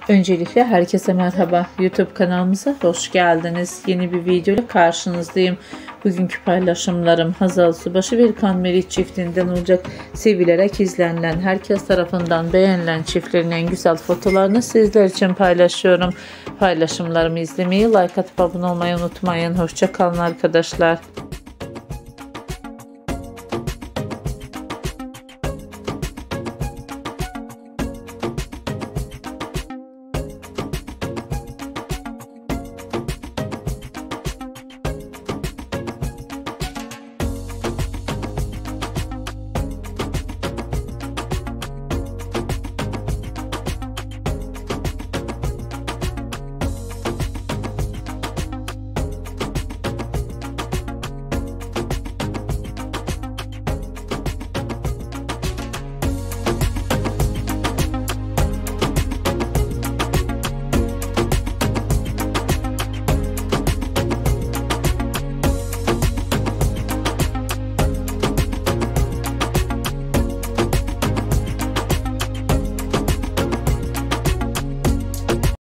Öncelikle herkese merhaba. YouTube kanalımıza hoş geldiniz. Yeni bir video ile karşınızdayım. Bugünkü paylaşımlarım Hazal Subaşı ve İlkan Meriç çiftinden olacak. Sevilerek izlenilen, herkes tarafından beğenilen çiftlerin en güzel fotolarını sizler için paylaşıyorum. Paylaşımlarımı izlemeyi, like atıp abone olmayı unutmayın. Hoşça kalın arkadaşlar.